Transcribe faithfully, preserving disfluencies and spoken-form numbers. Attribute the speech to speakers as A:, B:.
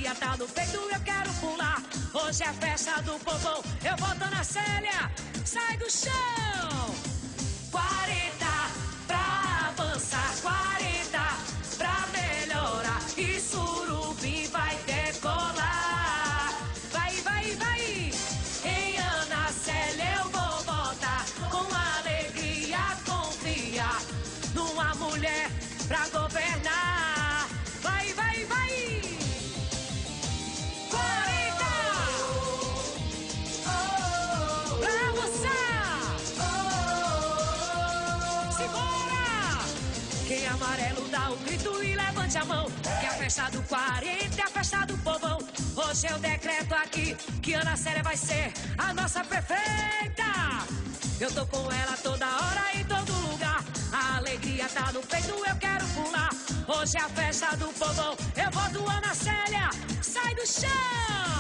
A: alegria tá no peito, eu quero pular. Hoje é a festa do povão, eu voto Ana Célia, sai do chão. quarenta pra avançar, quarenta pra melhorar, e Surubim vai decolar. Vai, vai, vai, em Ana Célia eu vou votar, com alegria confiar numa mulher pra governar. Vai, vai, vai, quarenta pra avançar. Segura! Quem é amarelo dá o grito e levante a mão, que a festa do quarenta é a festa do povão. Hoje eu decreto aqui que Ana Célia vai ser a nossa prefeita. Eu tô com ela toda hora, em todo lugar. A alegria tá no peito, eu quero pular. Hoje é a festa do povão, eu voto Ana Célia, sai do chão.